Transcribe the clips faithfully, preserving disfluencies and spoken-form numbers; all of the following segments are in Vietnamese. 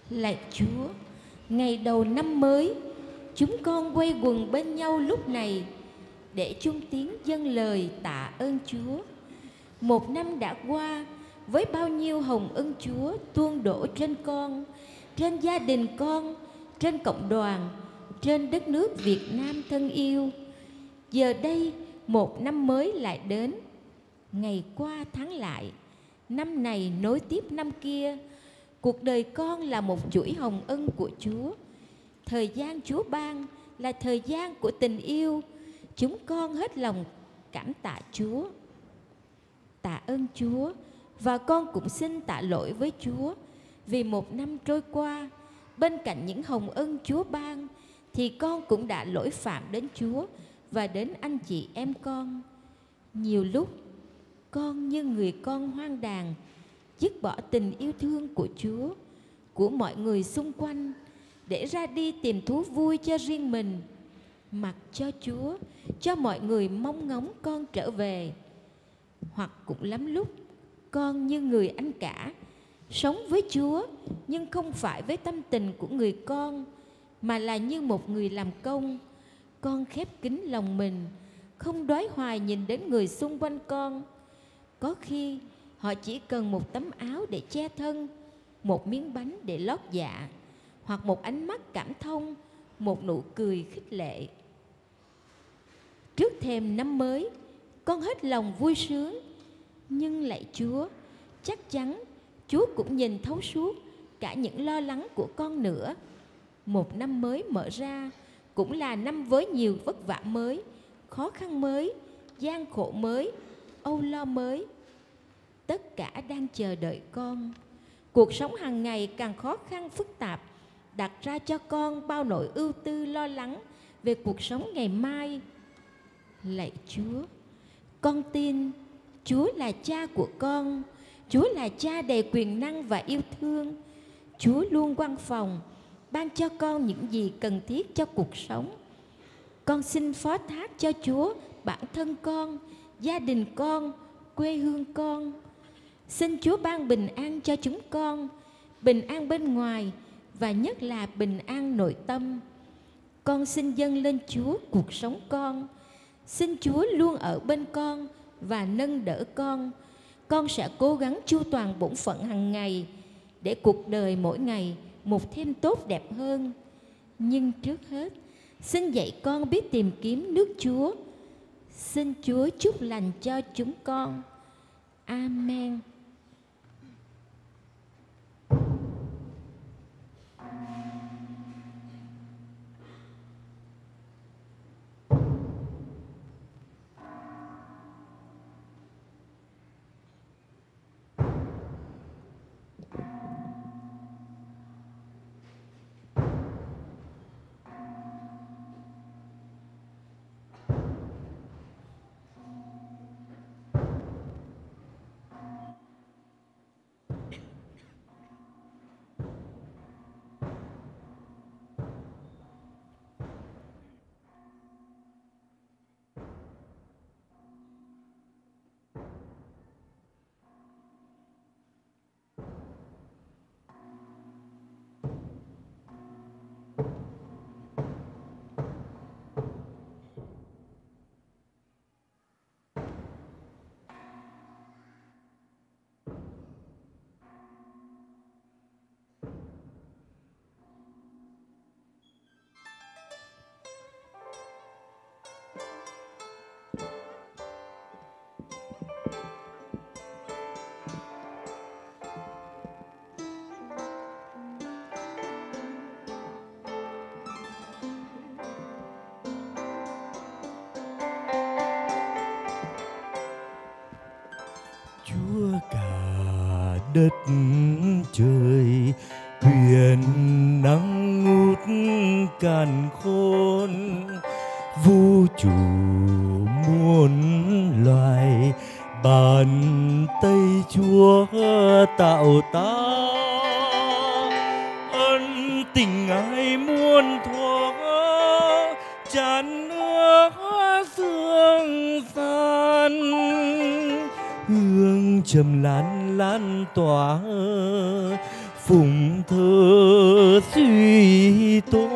Lạy Chúa, ngày đầu năm mới, chúng con quây quần bên nhau lúc này để chung tiếng dâng lời tạ ơn Chúa. Một năm đã qua với bao nhiêu hồng ân Chúa tuôn đổ trên con, trên gia đình con, trên cộng đoàn, trên đất nước Việt Nam thân yêu. Giờ đây một năm mới lại đến, ngày qua tháng lại, năm này nối tiếp năm kia. Cuộc đời con là một chuỗi hồng ân của Chúa. Thời gian Chúa ban là thời gian của tình yêu. Chúng con hết lòng cảm tạ Chúa. Tạ ơn Chúa, và con cũng xin tạ lỗi với Chúa vì một năm trôi qua, bên cạnh những hồng ân Chúa ban thì con cũng đã lỗi phạm đến Chúa và đến anh chị em con. Nhiều lúc con như người con hoang đàn, dứt bỏ tình yêu thương của Chúa, của mọi người xung quanh để ra đi tìm thú vui cho riêng mình, mặc cho Chúa, cho mọi người mong ngóng con trở về. Hoặc cũng lắm lúc con như người anh cả, sống với Chúa nhưng không phải với tâm tình của người con, mà là như một người làm công. Con khép kín lòng mình, không đoái hoài nhìn đến người xung quanh con. Có khi họ chỉ cần một tấm áo để che thân, một miếng bánh để lót dạ, hoặc một ánh mắt cảm thông, một nụ cười khích lệ. Trước thềm năm mới, con hết lòng vui sướng. Nhưng lạy Chúa, chắc chắn Chúa cũng nhìn thấu suốt cả những lo lắng của con nữa. Một năm mới mở ra cũng là năm với nhiều vất vả mới, khó khăn mới, gian khổ mới, âu lo mới. Tất cả đang chờ đợi con. Cuộc sống hàng ngày càng khó khăn phức tạp, đặt ra cho con bao nỗi ưu tư lo lắng về cuộc sống ngày mai. Lạy Chúa, con tin Chúa là cha của con. Chúa là cha đầy quyền năng và yêu thương. Chúa luôn quan phòng, ban cho con những gì cần thiết cho cuộc sống. Con xin phó thác cho Chúa bản thân con, gia đình con, quê hương con. Xin Chúa ban bình an cho chúng con, bình an bên ngoài và nhất là bình an nội tâm. Con xin dâng lên Chúa cuộc sống con. Xin Chúa luôn ở bên con và nâng đỡ con. Con sẽ cố gắng chu toàn bổn phận hàng ngày để cuộc đời mỗi ngày một thêm tốt đẹp hơn. Nhưng trước hết, xin dạy con biết tìm kiếm nước Chúa. Xin Chúa chúc lành cho chúng con. Amen. Chúa cả đất trời, quyền năng ngút càn khôn, vũ trụ muôn loài, bàn tay Chúa tạo ta. Ân tình Ngài muôn thuở tràn nước dương gian, hương trầm lan lan tỏa phụng thơ suy tôn.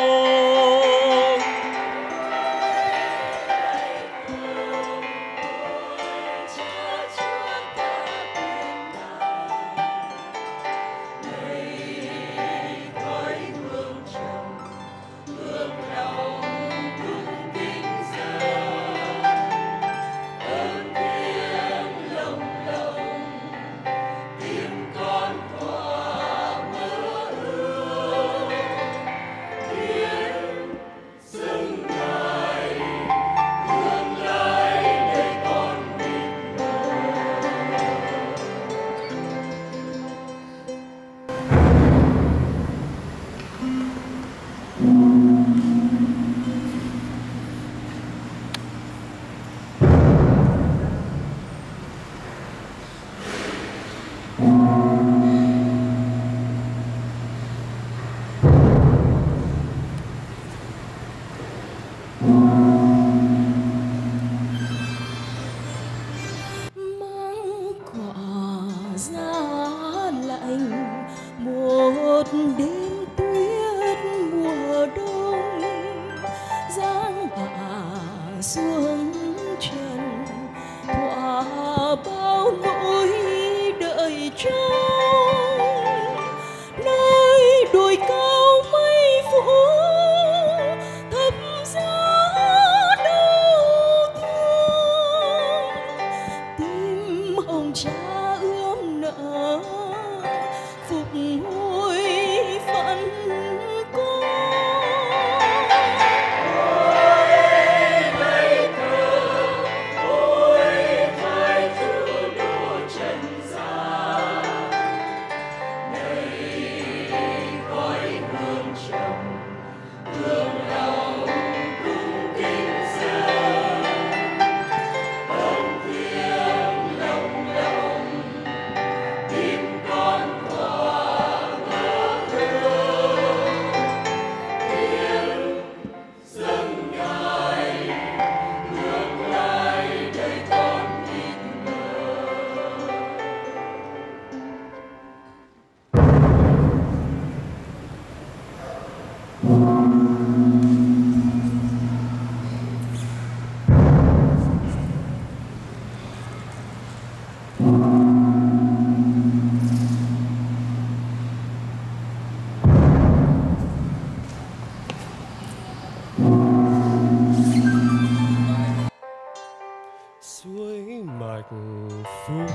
Suối mạch phúc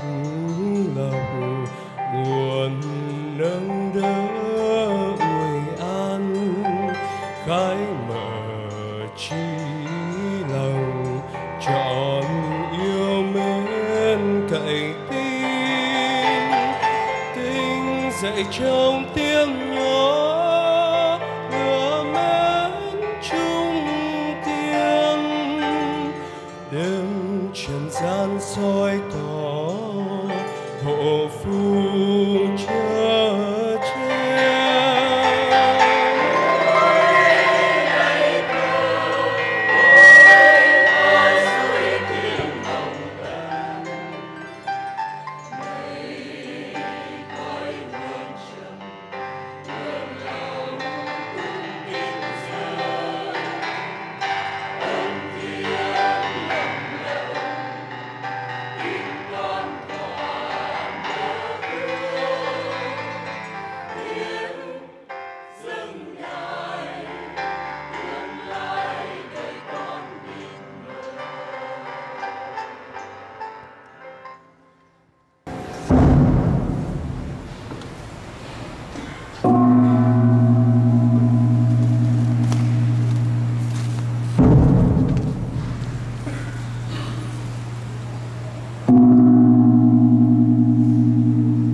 lộc nguồn nâng đỡ uy an, khai mở trí lòng trọn yêu mến cậy tin, tinh dậy trong tiếng nhỏ ưa mến chung tiếng đêm trần gian soi tỏ hộ phu chở che.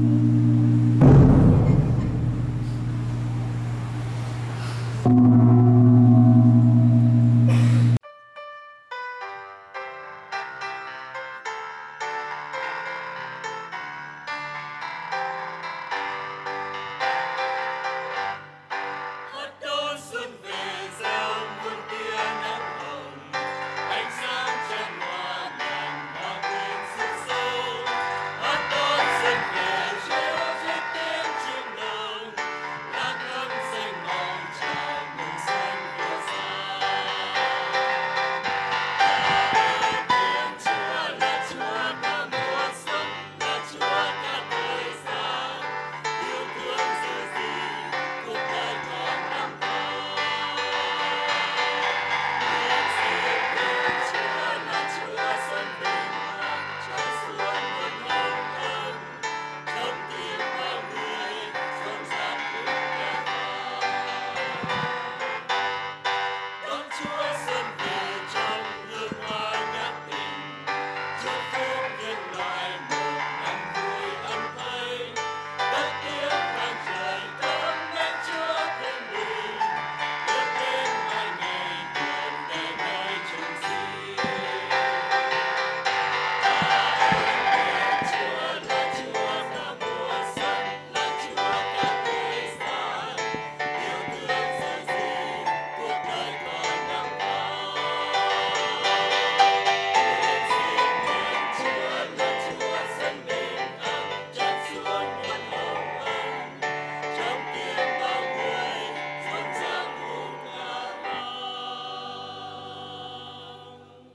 Thank you.